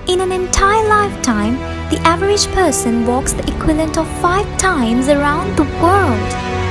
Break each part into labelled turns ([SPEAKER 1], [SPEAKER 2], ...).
[SPEAKER 1] In an entire lifetime, the average person walks the equivalent of 5 times around the world.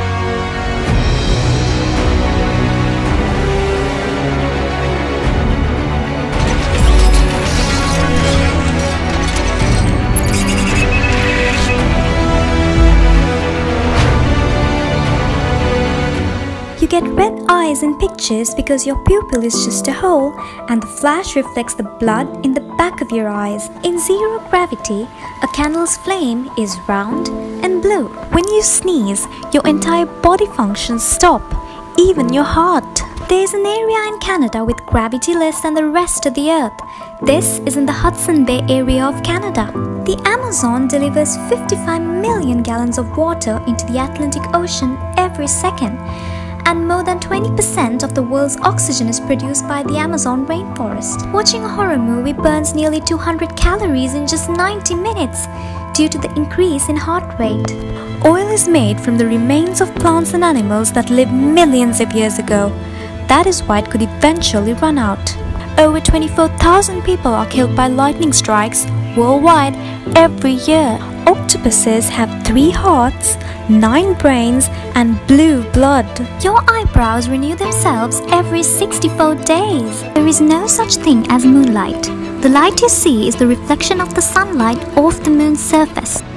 [SPEAKER 1] You get red eyes in pictures because your pupil is just a hole and the flash reflects the blood in the back of your eyes. In zero gravity, a candle's flame is round and blue. When you sneeze, your entire body functions stop, even your heart. There's an area in Canada with gravity less than the rest of the earth. This is in the Hudson Bay area of Canada. The Amazon delivers 55 million gallons of water into the Atlantic Ocean every second. And more than 20% of the world's oxygen is produced by the Amazon rainforest. Watching a horror movie burns nearly 200 calories in just 90 minutes due to the increase in heart rate. Oil is made from the remains of plants and animals that lived millions of years ago. That is why it could eventually run out. Over 24,000 people are killed by lightning strikes worldwide every year. Octopuses have 3 hearts, 9 brains, and blue blood. Your eyebrows renew themselves every 64 days. There is no such thing as moonlight. The light you see is the reflection of the sunlight off the moon's surface.